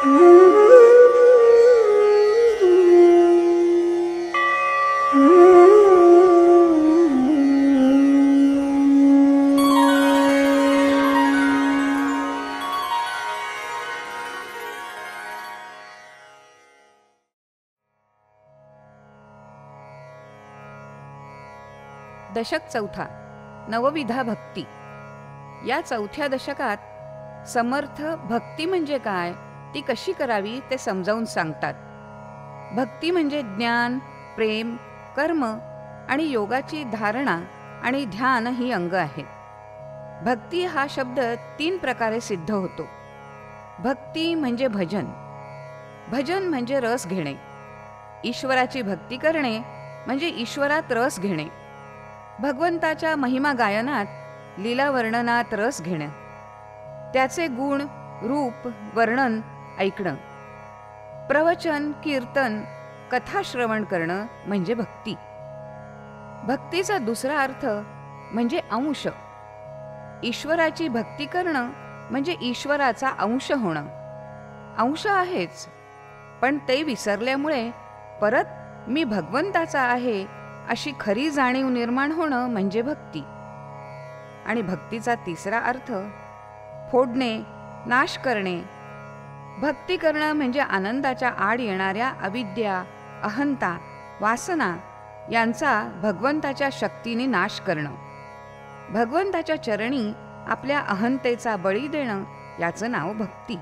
दशक चौथा, नवविधा भक्ती. या चौथ्या दशकात समर्थ भक्ती म्हणजे काय, ती कशी करावी ते समजावून सांगतात. भक्ती म्हणजे ज्ञान, प्रेम, कर्म आणि योगाची धारणा आणि ध्यान ही अंग आहेत. भक्ती हा शब्द 3 प्रकारे सिद्ध होतो. भक्ती म्हणजे भजन. भजन म्हणजे रस घेणे. ईश्वराची भक्ती करणे म्हणजे ईश्वरात रस घेणे. भगवंताच्या महिमा गायनात, लीला वर्णनात रस घेणं. त्याचे गुण, रूप, वर्णन ऐकणं. प्रवचन, कीर्तन, कथा श्रवण करणं म्हणजे भक्ती. भक्तीचा दुसरा अर्थ म्हणजे अंश. ईश्वराची भक्ती करणं म्हणजे ईश्वराचा अंश होणं. अंश आहेच, पण ते विसरल्यामुळे परत मी भगवंताचा आहे अशी खरी जाणीव निर्माण होणं म्हणजे भक्ती. आणि भक्तीचा तिसरा अर्थ फोडणे, नाश करणे. भक्ती करणं म्हणजे आनंदाच्या आड येणाऱ्या अविद्या, अहंता, वासना यांचा भगवंताच्या शक्तीने नाश करणं. भगवंताच्या चरणी आपल्या अहंतेचा बळी देणं याचं नाव भक्ती.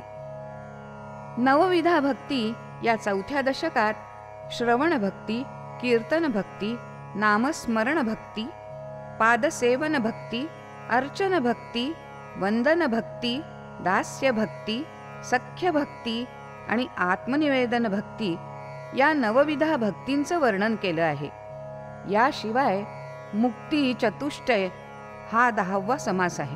नवविधा भक्ती या चौथ्या दशकात श्रवण भक्ती, कीर्तन भक्ती, नामस्मरण भक्ती, पादसेवन भक्ती, अर्चन भक्ती, वंदन भक्ती, दास्य भक्ती, सख्य भक्ती आणि आत्मनिवेदन भक्ती या नवविधा भक्तींचं वर्णन केलं आहे. याशिवाय मुक्ती चतुष्टय हा 10वा समास आहे.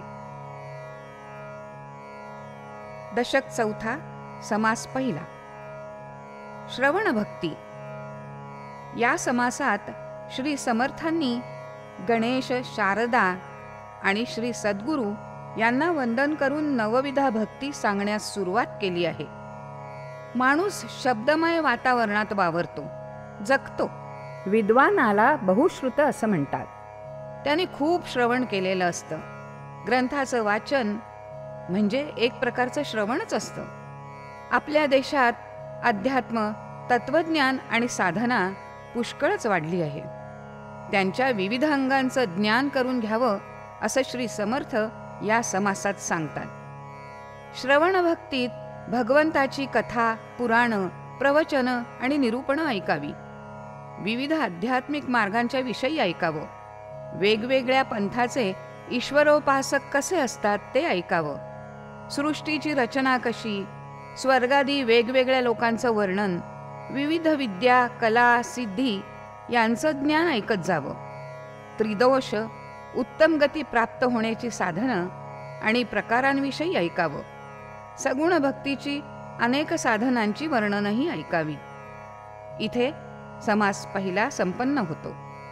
दशक चौथा, समास पहिला. श्रवण भक्ती. या समासात श्री समर्थांनी गणेश, शारदा आणि श्री सद्गुरू यांना वंदन करून नवविधा भक्ती सांगण्यास सुरुवात केली आहे. माणूस शब्दमय वातावरणात वावरतो, जगतो. विद्वानाला बहुश्रुत असं म्हणतात. त्याने खूप श्रवण केलेलं असतं. ग्रंथाचं वाचन म्हणजे एक प्रकारचं श्रवणच असतं. आपल्या देशात अध्यात्म, तत्वज्ञान आणि साधना पुष्कळच वाढली आहे. त्यांच्या विविध अंगांचं ज्ञान करून घ्यावं असं श्री समर्थ या समासात सांगतात. श्रवण भक्तीत भगवंताची कथा, पुराणं, प्रवचनं आणि निरूपणं ऐकावी. विविध आध्यात्मिक मार्गांच्या विषयी ऐकावं. वेगवेगळ्या पंथाचे ईश्वरोपासक कसे असतात ते ऐकावं. सृष्टीची रचना कशी, स्वर्गादी वेगवेगळ्या लोकांचं वर्णन, विविध विद्या, कला, सिद्धी यांचं ज्ञान ऐकत जावं. त्रिदोष, उत्तम गती प्राप्त होण्याची साधनं आणि प्रकारांविषयी ऐकावं. सगुण भक्तीची अनेक साधनांची वर्णनही ऐकावी. इथे समास पहिला संपन्न होतो.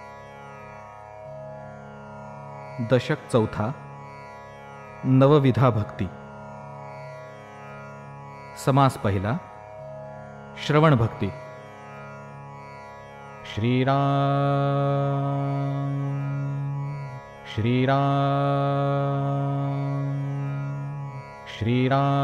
दशक चौथा, नवविधा भक्ती. समास पहिला. श्रवण भक्ती. श्रीराम श्रीराम श्रीराम.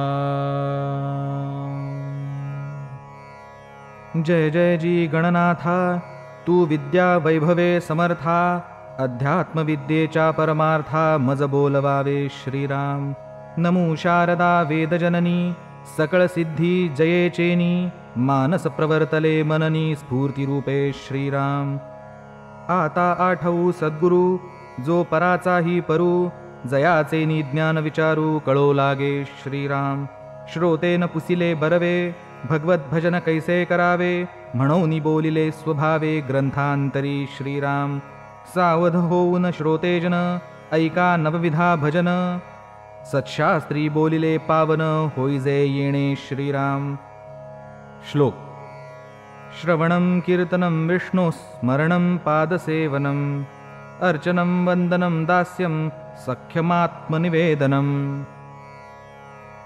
जय जय जी गणनाथा, तू विद्या वैभवे समर्था, अध्यात्म विद्येच्या परमार्था मज बोलवावे श्रीराम. नमो शारदा वेदजननी, सकळ सिद्धी जयेचेनी, मानस प्रवर्तले मननी स्फूर्तिरूपे श्रीराम. आता आठवू सद्गुरु, जो पराचाही परू, जयाचे ज्ञान विचारू कळो लागे श्रीराम. श्रोतेन पुसिले बरवे, भगवत भजन कैसे करावे, म्हणून बोलिले स्वभावे ग्रंथांतरी श्रीराम. सावध होऊन श्रोतेजन, ऐका नवविधा भजन, सत्शास्त्री बोलिले पावन, होईजे येणे श्रीराम. श्लोक. श्रवणं कीर्तनं विष्णु स्मरणं पादसेवनं, अर्चनं वंदनं दास्यं सख्यमात्मनिवेदनं.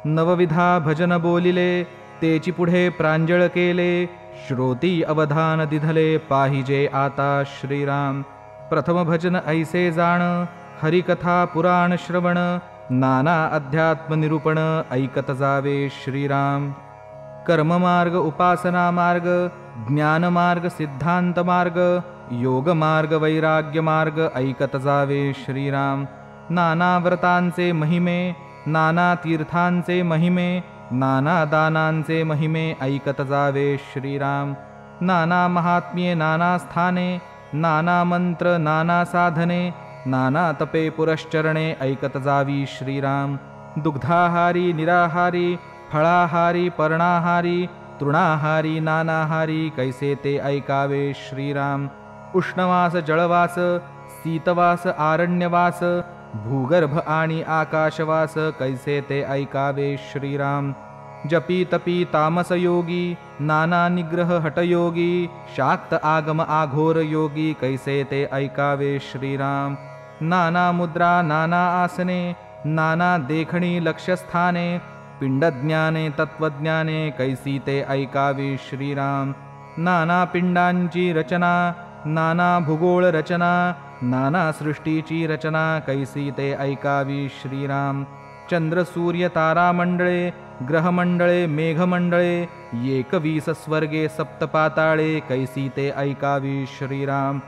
नवविधा भजन बोलिले, तेची पुढे प्रांजळ केले, श्रोती अवधान दिधले, पाहिजे आता श्रीराम. प्रथम भजन ऐसे जाण, हरिकथा पुराण श्रवण, नाना अध्यात्म निरूपण, ऐकत जावे श्रीराम. कर्ममार्ग, उपासना मार्ग, ज्ञान मार्ग, सिद्धांत मार्ग, योग मार्ग, वैराग्य मार्ग, ऐकत जावे श्रीराम. नाना व्रतांचे महिमे, नाना तीर्थांचे महिमे, नाना दानांचे महिमे, ऐकत जावे श्रीराम. नाना महात्म्ये, नाना स्थाने, नाना मंत्र, नाना साधने, नाना तपे पुरश्चरणे, ऐकत जावी श्रीराम. दुग्धाहारी, निराहारी, फळाहारी, पर्णाहारी, तृणाहारी, नानाहारी, कैसे ते ऐकावे श्रीराम. उष्णवास, जळवास, शीतवास, आरण्यवास, भूगर्भ आणि आकाशवास, कैसे ते ऐकावे श्रीराम. जपी तपी तामस योगी, नाना निग्रह हटयोगी, शाक्त आगम आघोर योगी, कैसे ते ऐकावे श्रीराम. नाना मुद्रा, नाना आसने, नाना देखणी लक्ष्यस्थाने, पिंडज्ञाने, तत्वज्ञाने, कैसी ते ऐकावे श्रीराम. नाना पिंडांची रचना, नाना भूगोळ रचना, नाना सृष्टीची रचना, कैसी ते ऐकावी श्रीराम. चंद्र सूर्य तारामंडळे, ग्रहमंडळे, मेघमंडळे, 21 स्वर्गे सप्तपाताळे, कैसी ते ऐकावी श्रीराम.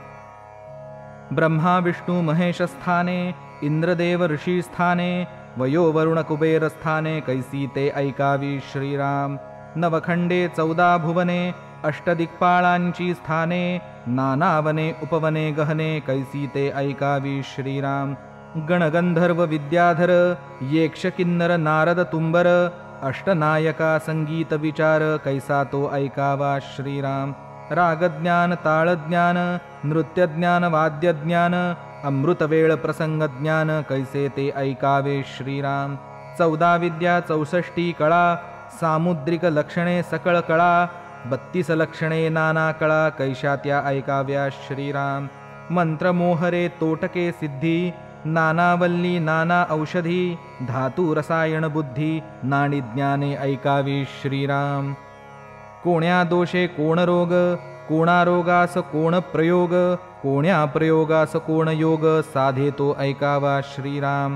ब्रह्मा विष्णू महेश स्थाने, इंद्रदेव ऋषी स्थाने, वयोवरुण कुबेर स्थाने, कैसी ते ऐकावी श्रीराम. नवखंडे 14 भुवने, अष्टदिक्पाळांची स्थाने, नानावने उपवने गहने, कैसी ते ऐकावी श्रीराम. गणगंधर्व विद्याधर, येक्ष किन्नर नारद तुंबर, अष्टनायका संगीत विचार, कैसा तो ऐकावा श्रीराम. रागज्ञान, ताळज्ञान, नृत्यज्ञान, वाद्यज्ञान, अमृतवेळ प्रसंगज्ञान, कैसे ते ऐकावे श्रीराम. 14 विद्या, 64 कळा, सामुद्रिक लक्षणे सकळ कळा, 32 लक्षणे नाना कळा, कैशा त्या ऐकाव्या श्रीराम. मंत्र मोहरे तोटके सिद्धी, नानावल्ली नाना औषधी, धातू रसायन बुद्धी, नाडी ज्ञाने, ऐकावी श्रीराम. कोण्या दोषे कोण रोग, कोणा रोगास कोण प्रयोग, कोण्या प्रयोगास कोण योग, साधे तो ऐकावा श्रीराम.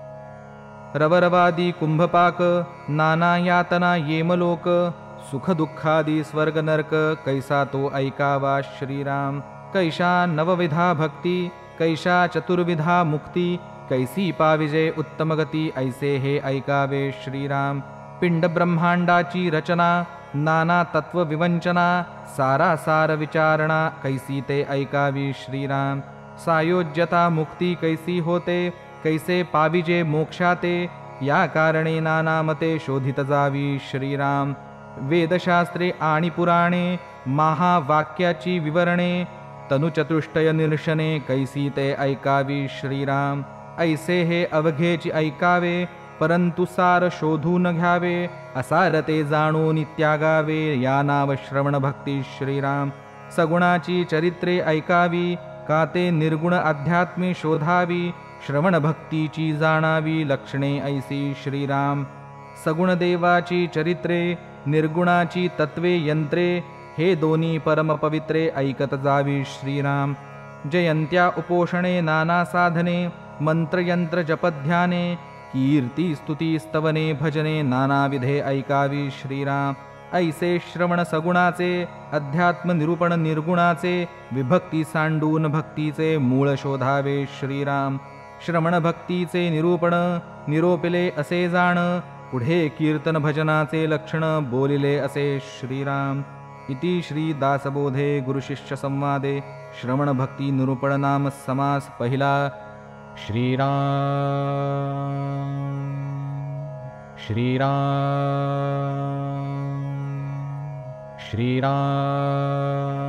रवरवादी कुंभपाक, नाना यातना येमलोक, सुख दुःखादी स्वर्ग नरक, कैसा तो ऐकावा श्रीराम. कैशा नवविधा भक्ती, कैशा चतुर्विधा मुक्ती, कैसी पाविजे उत्तम गती, ऐसे हे ऐकावे श्रीराम. पिंड ब्रह्मांडाची रचना, नाना तत्व विवंचना, सारासार विचारणा, कैसी ते ऐकावी श्रीराम. सायोज्यता मुक्ती कैसी होते, कैसे पाविजे मोक्षाते, या कारणे नाना मते, शोधित जावी श्रीराम. वेदशास्त्रे आणि पुराणे, महावाक्याची विवरणे, तनुचतुष्टय निरशने, कैसी ते ऐकावी श्रीराम. ऐसे हे अवघेची ऐकावे, परंतु सार शोधून घ्यावे, असार ते जाणून त्यागावे, या नाव श्रवण भक्ती श्रीराम. सगुणाची चरित्रे ऐकावी, का ते निर्गुण अध्यात्मी शोधावी, श्रवण भक्तीची जाणावी, लक्षणे ऐसी श्रीराम. सगुण देवाची चरित्रे, निर्गुणाची तत्वे यंत्रे, हे दोन्ही परमपवित्रे, ऐकत जावी श्रीराम. जयंत्या उपोषणे नाना साधने, मंत्रयंत्र जपध्याने, कीर्ती स्तुती स्तवने भजने, नानाविधे ऐकावी श्रीराम. ऐसे श्रवण सगुणाचे, अध्यात्म निरूपण निर्गुणाचे, विभक्ती सांडून भक्तीचे मूळ शोधावे श्रीराम. श्रवण भक्तीचे निरूपण निरोपिले असे जाण, पुढे कीर्तन भजनाचे लक्षण बोलिले असे श्रीराम. इति श्री दासबोधे गुरुशिष्य संवादे श्रवण भक्ती निरूपण नाम समास पहिला. श्रीराम श्रीराम. श्रीराम